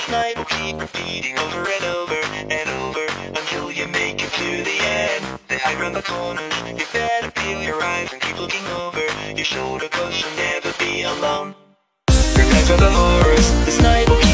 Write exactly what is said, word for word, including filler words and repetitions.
night will keep repeating over and over and over until you make it to the end. They hide around the corners, you better peel your eyes and keep looking over your shoulder, cause you'll never be alone. Prepare for the horrors, this night will